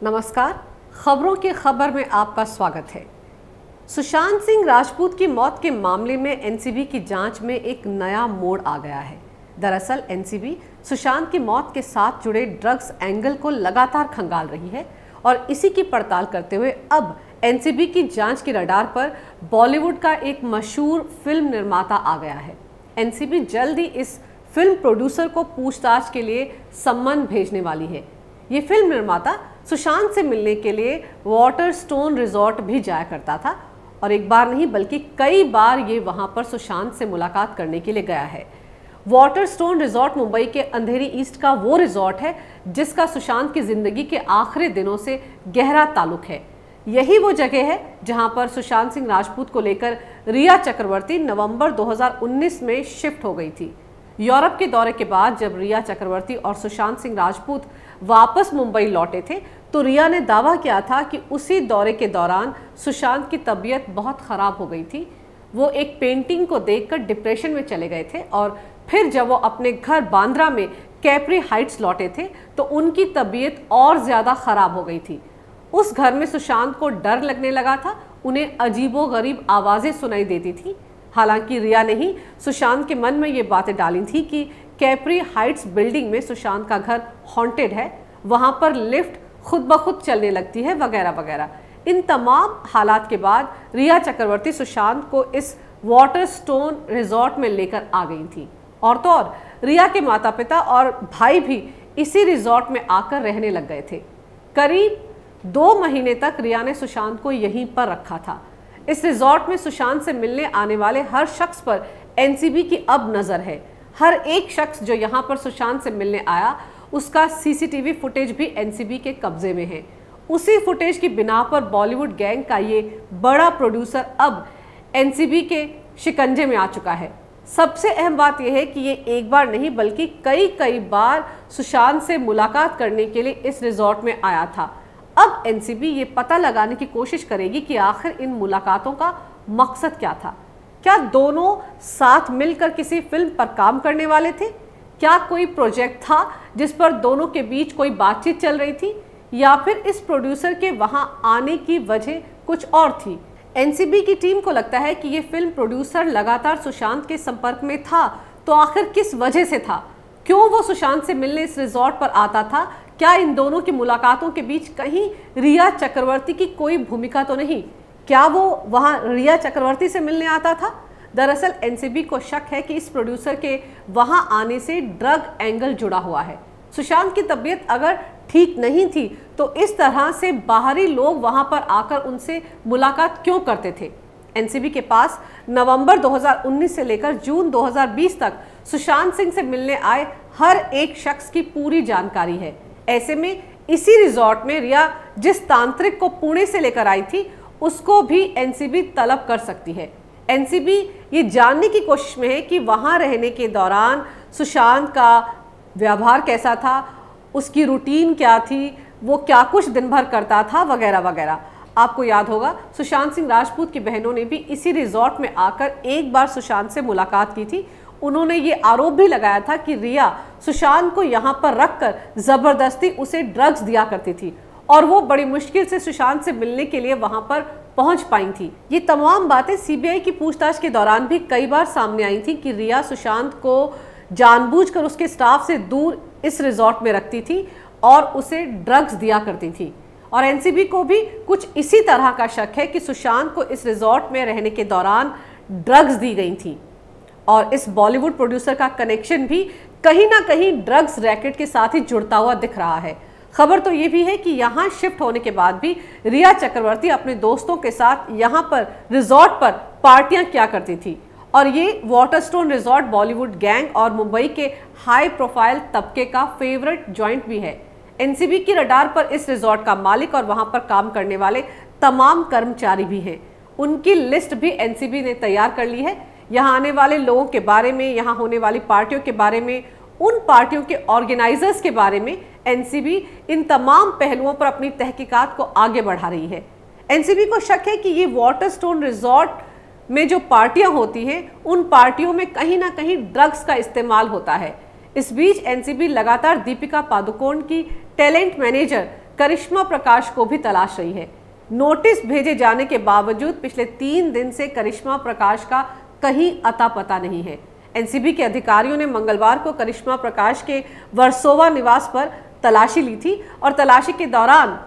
नमस्कार, खबरों की खबर में आपका स्वागत है। सुशांत सिंह राजपूत की मौत के मामले में एनसीबी की जांच में एक नया मोड़ आ गया है। दरअसल एनसीबी सुशांत की मौत के साथ जुड़े ड्रग्स एंगल को लगातार खंगाल रही है और इसी की पड़ताल करते हुए अब एनसीबी की जांच की रडार पर बॉलीवुड का एक मशहूर फिल्म निर्माता आ गया है। एनसीबी जल्द ही इस फिल्म प्रोड्यूसर को पूछताछ के लिए सम्मन भेजने वाली है। ये फिल्म निर्माता सुशांत से मिलने के लिए वाटरस्टोन रिजॉर्ट भी जाया करता था और एक बार नहीं बल्कि कई बार ये वहां पर सुशांत से मुलाकात करने के लिए गया है। वाटरस्टोन रिजॉर्ट मुंबई के अंधेरी ईस्ट का वो रिजॉर्ट है जिसका सुशांत की जिंदगी के आखिरी दिनों से गहरा ताल्लुक है। यही वो जगह है जहां पर सुशांत सिंह राजपूत को लेकर रिया चक्रवर्ती नवंबर 2019 में शिफ्ट हो गई थी। यूरोप के दौरे के बाद जब रिया चक्रवर्ती और सुशांत सिंह राजपूत वापस मुंबई लौटे थे तो रिया ने दावा किया था कि उसी दौरे के दौरान सुशांत की तबीयत बहुत ख़राब हो गई थी। वो एक पेंटिंग को देखकर डिप्रेशन में चले गए थे और फिर जब वो अपने घर बांद्रा में कैप्री हाइट्स लौटे थे तो उनकी तबीयत और ज़्यादा ख़राब हो गई थी। उस घर में सुशांत को डर लगने लगा था, उन्हें अजीबोगरीब आवाज़ें सुनाई देती थी। हालांकि रिया ने ही सुशांत के मन में ये बातें डाली थी कि कैप्री हाइट्स बिल्डिंग में सुशांत का घर हॉन्टेड है, वहां पर लिफ्ट खुद ब खुद चलने लगती है वगैरह वगैरह। इन तमाम हालात के बाद रिया चक्रवर्ती सुशांत को इस वाटरस्टोन रिजॉर्ट में लेकर आ गई थी और तो और रिया के माता पिता और भाई भी इसी रिजॉर्ट में आकर रहने लग गए थे। करीब 2 महीने तक रिया ने सुशांत को यहीं पर रखा था। इस रिजॉर्ट में सुशांत से मिलने आने वाले हर शख्स पर एनसीबी की अब नज़र है। हर एक शख्स जो यहाँ पर सुशांत से मिलने आया उसका सीसीटीवी फुटेज भी एनसीबी के कब्जे में है। उसी फुटेज की बिना पर बॉलीवुड गैंग का ये बड़ा प्रोड्यूसर अब एनसीबी के शिकंजे में आ चुका है। सबसे अहम बात यह है कि ये एक बार नहीं बल्कि कई बार सुशांत से मुलाकात करने के लिए इस रिजॉर्ट में आया था। अब एनसीबी ये पता लगाने की कोशिश करेगी कि आखिर इन मुलाकातों का मकसद क्या था। क्या दोनों साथ मिलकर किसी फिल्म पर काम करने वाले थे? क्या कोई प्रोजेक्ट था जिस पर दोनों के बीच कोई बातचीत चल रही थी या फिर इस प्रोड्यूसर के वहां आने की वजह कुछ और थी? एनसीबी की टीम को लगता है कि ये फिल्म प्रोड्यूसर लगातार सुशांत के संपर्क में था, तो आखिर किस वजह से था? क्यों वो सुशांत से मिलने इस रिजॉर्ट पर आता था? क्या इन दोनों की मुलाकातों के बीच कहीं रिया चक्रवर्ती की कोई भूमिका तो नहीं? क्या वो वहां रिया चक्रवर्ती से मिलने आता था? दरअसल एनसीबी को शक है कि इस प्रोड्यूसर के वहां आने से ड्रग एंगल जुड़ा हुआ है। सुशांत की तबीयत अगर ठीक नहीं थी तो इस तरह से बाहरी लोग वहां पर आकर उनसे मुलाकात क्यों करते थे? एनसीबी के पास नवंबर 2019 से लेकर जून 2020 तक सुशांत सिंह से मिलने आए हर एक शख्स की पूरी जानकारी है। ऐसे में इसी रिजॉर्ट में रिया जिस तांत्रिक को पुणे से लेकर आई थी उसको भी एनसीबी तलब कर सकती है। एनसीबी ये जानने की कोशिश में है कि वहां रहने के दौरान सुशांत का व्यवहार कैसा था, उसकी रूटीन क्या थी, वो क्या कुछ दिन भर करता था वगैरह वगैरह। आपको याद होगा सुशांत सिंह राजपूत की बहनों ने भी इसी रिजॉर्ट में आकर एक बार सुशांत से मुलाकात की थी। उन्होंने ये आरोप भी लगाया था कि रिया सुशांत को यहाँ पर रखकर जबरदस्ती उसे ड्रग्स दिया करती थी और वो बड़ी मुश्किल से सुशांत से मिलने के लिए वहां पर पहुंच पाई थी। ये तमाम बातें सीबीआई की पूछताछ के दौरान भी कई बार सामने आई थी कि रिया सुशांत को जानबूझकर उसके स्टाफ से दूर इस रिजॉर्ट में रखती थी और उसे ड्रग्स दिया करती थी। और एनसीबी को भी कुछ इसी तरह का शक है कि सुशांत को इस रिजॉर्ट में रहने के दौरान ड्रग्स दी गई थी और इस बॉलीवुड प्रोड्यूसर का कनेक्शन भी कहीं ना कहीं ड्रग्स रैकेट के साथ ही जुड़ता हुआ दिख रहा है। खबर तो ये भी है कि यहाँ शिफ्ट होने के बाद भी रिया चक्रवर्ती अपने दोस्तों के साथ यहाँ पर रिजॉर्ट पर पार्टियां किया करती थी और ये वाटरस्टोन रिजॉर्ट बॉलीवुड गैंग और मुंबई के हाई प्रोफाइल तबके का फेवरेट जॉइंट भी है। एनसीबी की रडार पर इस रिजॉर्ट का मालिक और वहां पर काम करने वाले तमाम कर्मचारी भी हैं। उनकी लिस्ट भी एनसीबी ने तैयार कर ली है। यहाँ आने वाले लोगों के बारे में, यहाँ होने वाली पार्टियों के बारे में, उन पार्टियों के ऑर्गेनाइजर्स के बारे में एनसीबी इन तमाम पहलुओं पर अपनी तहकीकात को आगे बढ़ा रही है। एनसीबी को शक है कि ये वाटरस्टोन रिजॉर्ट में जो पार्टियां होती हैं उन पार्टियों में कहीं ना कहीं ड्रग्स का इस्तेमाल होता है। इस बीच एनसीबी लगातार दीपिका पादुकोण की टैलेंट मैनेजर करिश्मा प्रकाश को भी तलाश रही है। नोटिस भेजे जाने के बावजूद पिछले 3 दिन से करिश्मा प्रकाश का कहीं अता पता नहीं है। एनसीबी के अधिकारियों ने मंगलवार को करिश्मा प्रकाश के वर्सोवा निवास पर तलाशी ली थी और तलाशी के दौरान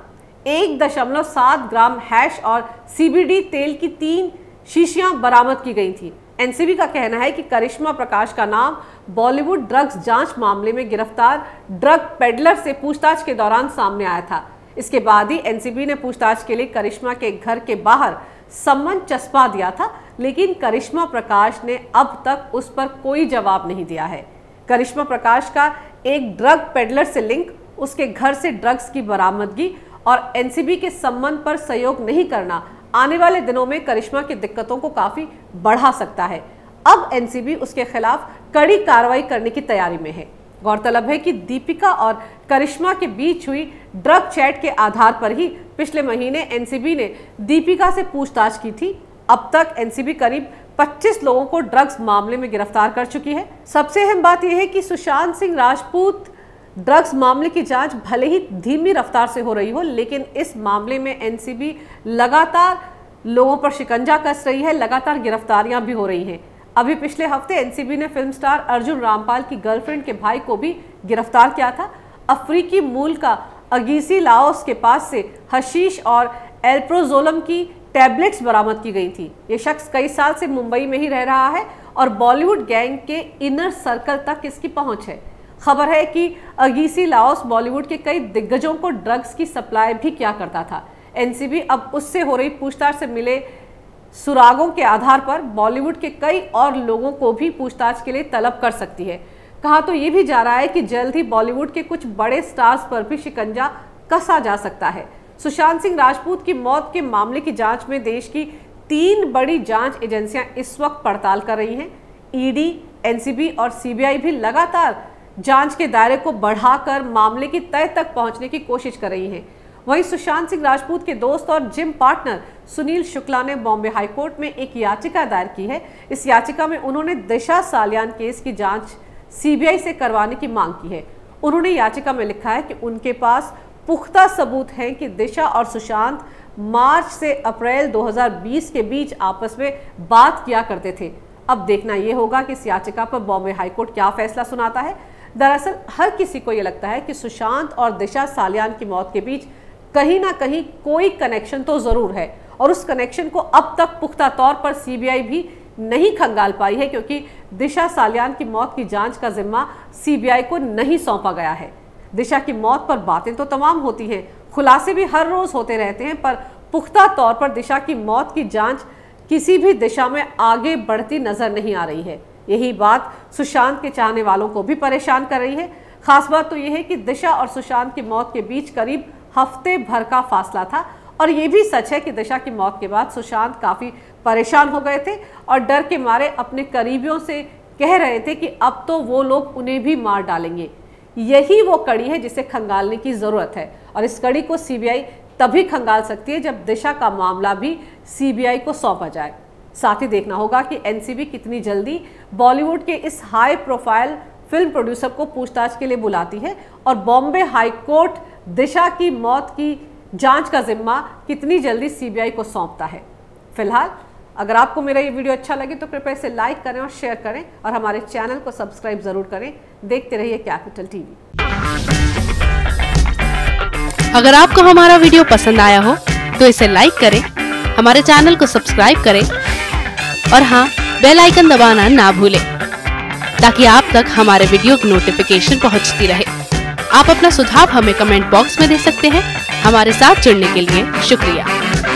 1.7 ग्राम हैश और सीबीडी तेल की 3 शीशियां बरामद की गई थी। एनसीबी का कहना है कि करिश्मा प्रकाश का नाम बॉलीवुड ड्रग्स जांच मामले में गिरफ्तार ड्रग पेडलर से पूछताछ के दौरान सामने आया था। इसके बाद ही एनसीबी ने पूछताछ के लिए करिश्मा के घर के बाहर सम्मन चस्पा दिया था, लेकिन करिश्मा प्रकाश ने अब तक उस पर कोई जवाब नहीं दिया है। करिश्मा प्रकाश का एक ड्रग पेडलर से लिंक, उसके घर से ड्रग्स की बरामदगी और एनसीबी के सम्मन पर सहयोग नहीं करना आने वाले दिनों में करिश्मा की दिक्कतों को काफी बढ़ा सकता है। अब एनसीबी उसके खिलाफ कड़ी कार्रवाई करने की तैयारी में है। गौरतलब है कि दीपिका और करिश्मा के बीच हुई ड्रग चैट के आधार पर ही पिछले महीने एनसीबी ने दीपिका से पूछताछ की थी। अब तक एनसीबी करीब 25 लोगों को ड्रग्स मामले में गिरफ्तार कर चुकी है। सबसे अहम बात यह है कि सुशांत सिंह राजपूत ड्रग्स मामले की जांच भले ही धीमी रफ्तार से हो रही हो, लेकिन इस मामले में एनसीबी लगातार लोगों पर शिकंजा कस रही है, लगातार गिरफ्तारियां भी हो रही हैं। अभी पिछले हफ्ते एनसीबी ने फिल्म स्टार अर्जुन रामपाल की गर्लफ्रेंड के भाई को भी गिरफ्तार किया था। अफ्रीकी मूल का अगीसी लाओस के पास से हशीश और एल्प्रोजोलम की टैबलेट्स बरामद की गई थी। ये शख्स कई साल से मुंबई में ही रह रहा है और बॉलीवुड गैंग के इनर सर्कल तक इसकी पहुंच है। खबर है कि अगीसी लाओस बॉलीवुड के कई दिग्गजों को ड्रग्स की सप्लाई भी किया करता था। एनसीबी अब उससे हो रही पूछताछ से मिले सुरागों के आधार पर बॉलीवुड के कई और लोगों को भी पूछताछ के लिए तलब कर सकती है। कहा तो ये भी जा रहा है कि जल्द ही बॉलीवुड के कुछ बड़े स्टार्स पर भी शिकंजा कसा जा सकता है। सुशांत सिंह राजपूत की मौत के मामले की जांच में देश की 3 बड़ी जांच एजेंसियां इस वक्त पड़ताल कर रही हैं। ईडी, एनसीबी और सीबीआई भी लगातार जांच के दायरे को बढ़ाकर मामले की तह तक पहुंचने की कोशिश कर रही हैं। वहीं सुशांत सिंह राजपूत के दोस्त और जिम पार्टनर सुनील शुक्ला ने बॉम्बे हाईकोर्ट में एक याचिका दायर की है। इस याचिका में उन्होंने दिशा सालियान केस की जांच सीबीआई से करवाने की मांग की है। उन्होंने याचिका में लिखा है कि उनके पास पुख्ता सबूत हैं कि दिशा और सुशांत मार्च से अप्रैल 2020 के बीच आपस में बात किया करते थे। अब देखना यह होगा कि इस याचिका पर बॉम्बे हाईकोर्ट क्या फैसला सुनाता है। दरअसल हर किसी को यह लगता है कि सुशांत और दिशा सालियान की मौत के बीच कहीं ना कहीं कोई कनेक्शन तो जरूर है और उस कनेक्शन को अब तक पुख्ता तौर पर सीबीआई भी नहीं खंगाल पाई है, क्योंकि दिशा सालियान की मौत की जांच का जिम्मा सीबीआई को नहीं सौंपा गया है। दिशा की मौत पर बातें तो तमाम होती हैं, खुलासे भी हर रोज होते रहते हैं, पर पुख्ता तौर पर दिशा की मौत की जांच किसी भी दिशा में आगे बढ़ती नजर नहीं आ रही है। यही बात सुशांत के चाहने वालों को भी परेशान कर रही है। खास बात तो यह है कि दिशा और सुशांत की मौत के बीच करीब हफ्ते भर का फासला था और ये भी सच है कि दिशा की मौत के बाद सुशांत काफी परेशान हो गए थे और डर के मारे अपने करीबियों से कह रहे थे कि अब तो वो लोग उन्हें भी मार डालेंगे। यही वो कड़ी है जिसे खंगालने की जरूरत है और इस कड़ी को सीबीआई तभी खंगाल सकती है जब दिशा का मामला भी सीबीआई को सौंपा जाए। साथ ही देखना होगा कि एनसीबी कितनी जल्दी बॉलीवुड के इस हाई प्रोफाइल फिल्म प्रोड्यूसर को पूछताछ के लिए बुलाती है और बॉम्बे हाईकोर्ट दिशा की मौत की जांच का जिम्मा कितनी जल्दी सीबीआई को सौंपता है। फिलहाल अगर आपको मेरा ये वीडियो अच्छा लगे तो कृपया इसे लाइक करें और शेयर करें और हमारे चैनल को सब्सक्राइब जरूर करें। देखते रहिए कैपिटल टीवी। अगर आपको हमारा वीडियो पसंद आया हो तो इसे लाइक करें, हमारे चैनल को सब्सक्राइब करें और हाँ, बेल आइकन दबाना ना भूलें ताकि आप तक हमारे वीडियो की नोटिफिकेशन पहुंचती रहे। आप अपना सुझाव हमें कमेंट बॉक्स में दे सकते हैं। हमारे साथ जुड़ने के लिए शुक्रिया।